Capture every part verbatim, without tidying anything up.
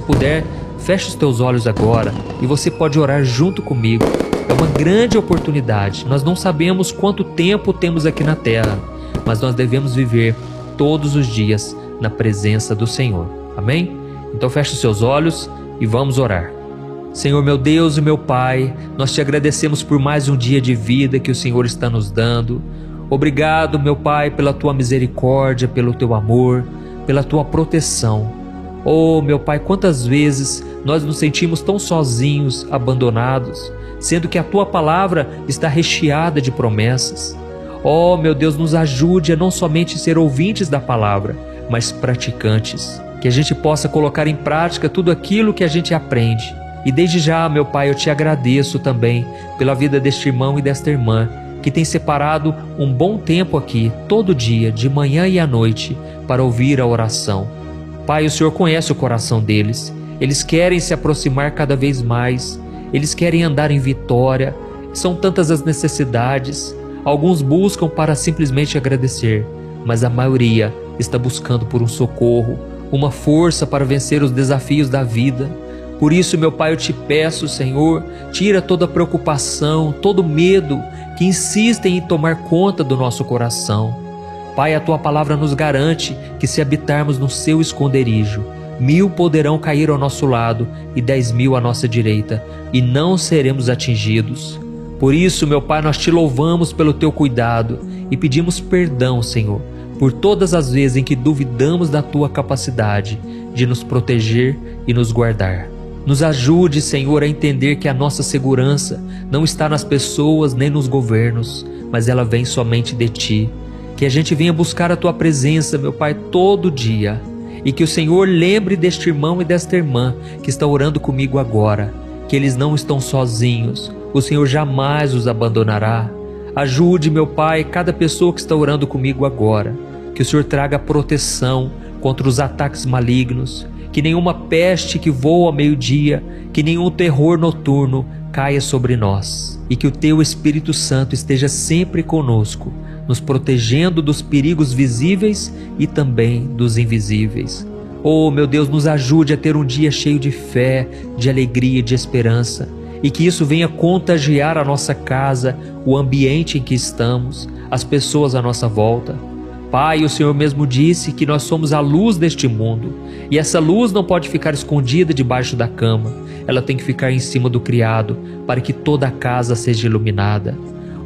puder, feche os teus olhos agora e você pode orar junto comigo. É uma grande oportunidade. Nós não sabemos quanto tempo temos aqui na terra, mas nós devemos viver todos os dias na presença do Senhor. Amém? Então feche os seus olhos e vamos orar. Senhor meu Deus e meu Pai, nós te agradecemos por mais um dia de vida que o Senhor está nos dando. Obrigado, meu Pai, pela tua misericórdia, pelo teu amor, pela tua proteção. Oh, meu Pai, quantas vezes nós nos sentimos tão sozinhos, abandonados, sendo que a tua palavra está recheada de promessas. Oh, meu Deus, nos ajude a não somente ser ouvintes da palavra, mas praticantes. Que a gente possa colocar em prática tudo aquilo que a gente aprende. E desde já, meu Pai, eu te agradeço também pela vida deste irmão e desta irmã, que tem separado um bom tempo aqui, todo dia, de manhã e à noite, para ouvir a oração. Pai, o Senhor conhece o coração deles. Eles querem se aproximar cada vez mais. Eles querem andar em vitória. São tantas as necessidades. Alguns buscam para simplesmente agradecer, mas a maioria está buscando por um socorro, uma força para vencer os desafios da vida. Por isso, meu Pai, eu te peço, Senhor, tira toda a preocupação, todo medo que insistem em tomar conta do nosso coração. Pai, a tua palavra nos garante que se habitarmos no seu esconderijo, mil poderão cair ao nosso lado e dez mil à nossa direita, e não seremos atingidos. Por isso, meu Pai, nós te louvamos pelo teu cuidado e pedimos perdão, Senhor, por todas as vezes em que duvidamos da tua capacidade de nos proteger e nos guardar. Nos ajude, Senhor, a entender que a nossa segurança não está nas pessoas nem nos governos, mas ela vem somente de Ti. Que a gente venha buscar a Tua presença, meu Pai, todo dia. E que o Senhor lembre deste irmão e desta irmã que está orando comigo agora, que eles não estão sozinhos, o Senhor jamais os abandonará. Ajude, meu Pai, cada pessoa que está orando comigo agora, que o Senhor traga proteção contra os ataques malignos, que nenhuma peste que voa ao meio-dia, que nenhum terror noturno caia sobre nós, e que o Teu Espírito Santo esteja sempre conosco, nos protegendo dos perigos visíveis e também dos invisíveis. Oh, meu Deus, nos ajude a ter um dia cheio de fé, de alegria e de esperança, e que isso venha contagiar a nossa casa, o ambiente em que estamos, as pessoas à nossa volta. Pai, o Senhor mesmo disse que nós somos a luz deste mundo, e essa luz não pode ficar escondida debaixo da cama, ela tem que ficar em cima do criado, para que toda a casa seja iluminada.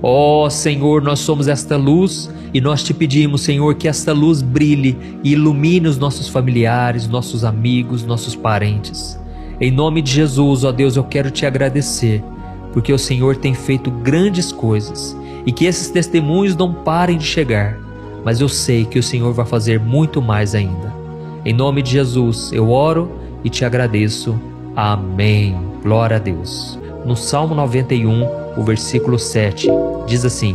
Ó Senhor, nós somos esta luz, e nós te pedimos, Senhor, que esta luz brilhe e ilumine os nossos familiares, nossos amigos, nossos parentes. Em nome de Jesus, ó Deus, eu quero te agradecer, porque o Senhor tem feito grandes coisas, e que esses testemunhos não parem de chegar, mas eu sei que o Senhor vai fazer muito mais ainda. Em nome de Jesus eu oro e te agradeço. Amém. Glória a Deus. No Salmo noventa e um, o versículo sete, diz assim: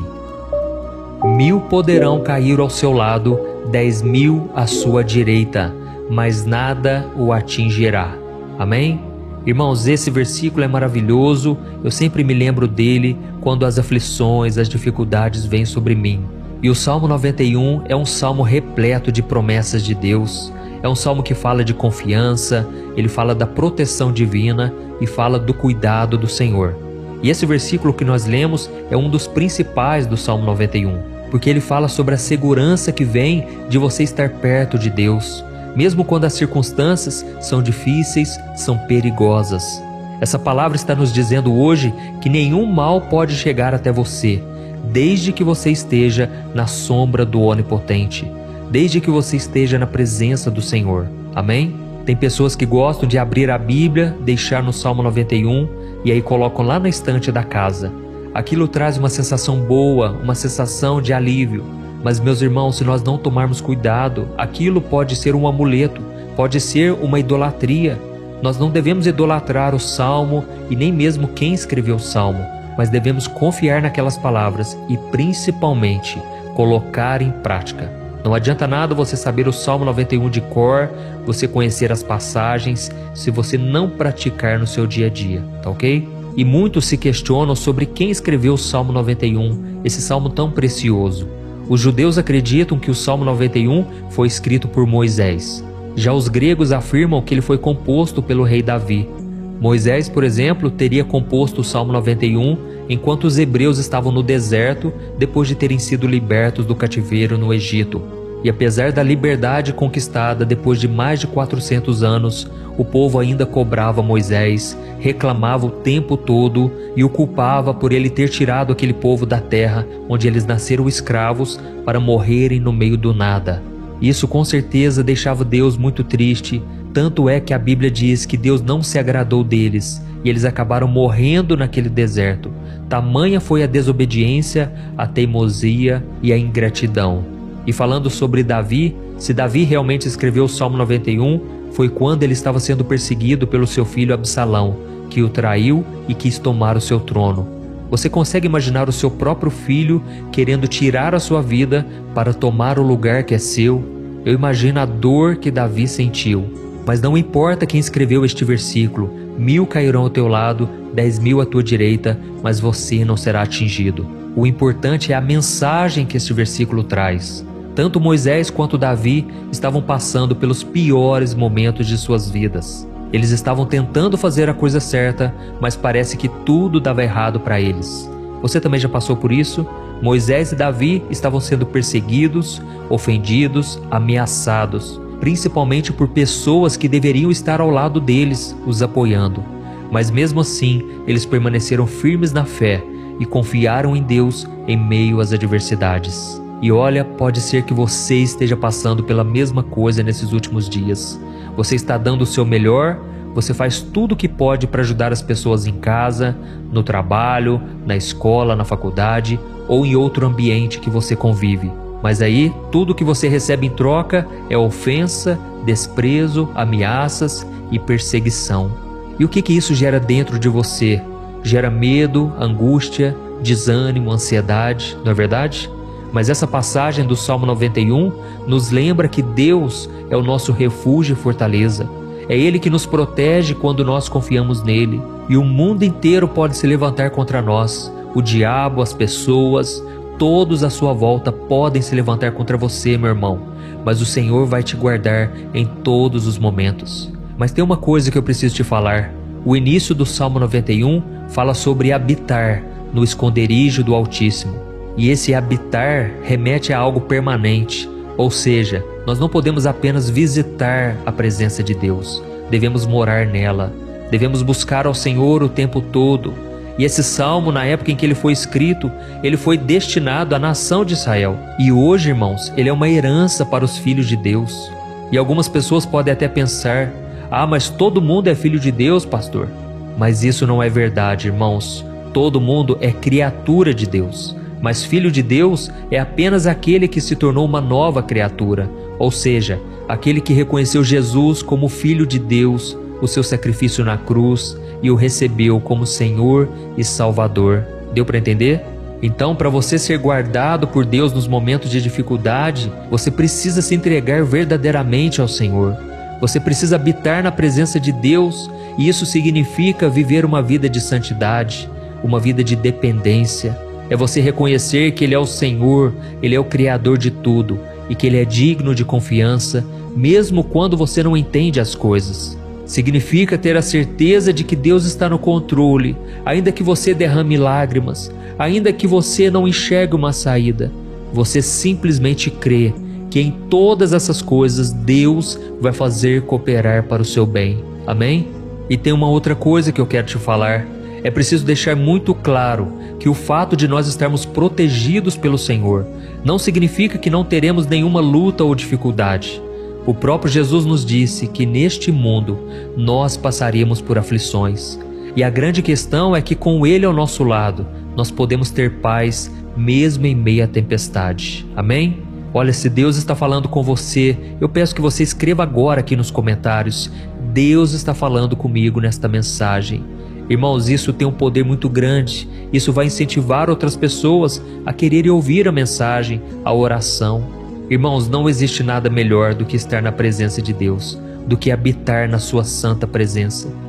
Mil poderão cair ao seu lado, dez mil à sua direita, mas nada o atingirá. Amém? Irmãos, esse versículo é maravilhoso. Eu sempre me lembro dele quando as aflições, as dificuldades vêm sobre mim. E o Salmo noventa e um é um salmo repleto de promessas de Deus. É um salmo que fala de confiança, ele fala da proteção divina e fala do cuidado do Senhor. E esse versículo que nós lemos é um dos principais do Salmo noventa e um, porque ele fala sobre a segurança que vem de você estar perto de Deus, mesmo quando as circunstâncias são difíceis, são perigosas. Essa palavra está nos dizendo hoje que nenhum mal pode chegar até você, desde que você esteja na sombra do Onipotente, desde que você esteja na presença do Senhor. Amém? Tem pessoas que gostam de abrir a Bíblia, deixar no Salmo noventa e um e aí colocam lá na estante da casa. Aquilo traz uma sensação boa, uma sensação de alívio. Mas, meus irmãos, se nós não tomarmos cuidado, aquilo pode ser um amuleto, pode ser uma idolatria. Nós não devemos idolatrar o Salmo e nem mesmo quem escreveu o Salmo, mas devemos confiar naquelas palavras e principalmente colocar em prática. Não adianta nada você saber o Salmo noventa e um de cor, você conhecer as passagens, se você não praticar no seu dia a dia, tá ok? E muitos se questionam sobre quem escreveu o Salmo noventa e um, esse salmo tão precioso. Os judeus acreditam que o Salmo noventa e um foi escrito por Moisés. Já os gregos afirmam que ele foi composto pelo rei Davi. Moisés, por exemplo, teria composto o Salmo noventa e um enquanto os hebreus estavam no deserto depois de terem sido libertos do cativeiro no Egito. E apesar da liberdade conquistada depois de mais de quatrocentos anos, o povo ainda cobrava Moisés, reclamava o tempo todo e o culpava por ele ter tirado aquele povo da terra onde eles nasceram escravos para morrerem no meio do nada. Isso com certeza deixava Deus muito triste, tanto é que a Bíblia diz que Deus não se agradou deles e eles acabaram morrendo naquele deserto. Tamanha foi a desobediência, a teimosia e a ingratidão. E falando sobre Davi, se Davi realmente escreveu o Salmo noventa e um, foi quando ele estava sendo perseguido pelo seu filho Absalão, que o traiu e quis tomar o seu trono. Você consegue imaginar o seu próprio filho querendo tirar a sua vida para tomar o lugar que é seu? Eu imagino a dor que Davi sentiu. Mas não importa quem escreveu este versículo, mil cairão ao teu lado, dez mil à tua direita, mas você não será atingido. O importante é a mensagem que este versículo traz. Tanto Moisés quanto Davi estavam passando pelos piores momentos de suas vidas. Eles estavam tentando fazer a coisa certa, mas parece que tudo dava errado para eles. Você também já passou por isso? Moisés e Davi estavam sendo perseguidos, ofendidos, ameaçados, principalmente por pessoas que deveriam estar ao lado deles, os apoiando. Mas mesmo assim, eles permaneceram firmes na fé e confiaram em Deus em meio às adversidades. E olha, pode ser que você esteja passando pela mesma coisa nesses últimos dias. Você está dando o seu melhor, você faz tudo o que pode para ajudar as pessoas em casa, no trabalho, na escola, na faculdade ou em outro ambiente que você convive. Mas aí, tudo que você recebe em troca é ofensa, desprezo, ameaças e perseguição. E o que que isso gera dentro de você? Gera medo, angústia, desânimo, ansiedade, não é verdade? Mas essa passagem do Salmo noventa e um nos lembra que Deus é o nosso refúgio e fortaleza. É Ele que nos protege quando nós confiamos nele. E o mundo inteiro pode se levantar contra nós. O diabo, as pessoas, todos à sua volta podem se levantar contra você, meu irmão. Mas o Senhor vai te guardar em todos os momentos. Mas tem uma coisa que eu preciso te falar. O início do Salmo noventa e um fala sobre habitar no esconderijo do Altíssimo. E esse habitar remete a algo permanente, ou seja, nós não podemos apenas visitar a presença de Deus, devemos morar nela, devemos buscar ao Senhor o tempo todo. E esse salmo, na época em que ele foi escrito, ele foi destinado à nação de Israel. E hoje, irmãos, ele é uma herança para os filhos de Deus. E algumas pessoas podem até pensar, ah, mas todo mundo é filho de Deus, pastor. Mas isso não é verdade, irmãos. Todo mundo é criatura de Deus. Mas filho de Deus é apenas aquele que se tornou uma nova criatura, ou seja, aquele que reconheceu Jesus como Filho de Deus, o seu sacrifício na cruz, e o recebeu como Senhor e Salvador. Deu para entender? Então, para você ser guardado por Deus nos momentos de dificuldade, você precisa se entregar verdadeiramente ao Senhor. Você precisa habitar na presença de Deus, e isso significa viver uma vida de santidade, uma vida de dependência. É você reconhecer que Ele é o Senhor, Ele é o Criador de tudo e que Ele é digno de confiança, mesmo quando você não entende as coisas. Significa ter a certeza de que Deus está no controle, ainda que você derrame lágrimas, ainda que você não enxergue uma saída. Você simplesmente crê que em todas essas coisas Deus vai fazer cooperar para o seu bem. Amém? E tem uma outra coisa que eu quero te falar. É preciso deixar muito claro que o fato de nós estarmos protegidos pelo Senhor não significa que não teremos nenhuma luta ou dificuldade. O próprio Jesus nos disse que neste mundo nós passaríamos por aflições. E a grande questão é que com Ele ao nosso lado, nós podemos ter paz mesmo em meio à tempestade. Amém? Olha, se Deus está falando com você, eu peço que você escreva agora aqui nos comentários: Deus está falando comigo nesta mensagem. Irmãos, isso tem um poder muito grande. Isso vai incentivar outras pessoas a quererem ouvir a mensagem, a oração. Irmãos, não existe nada melhor do que estar na presença de Deus, do que habitar na sua santa presença.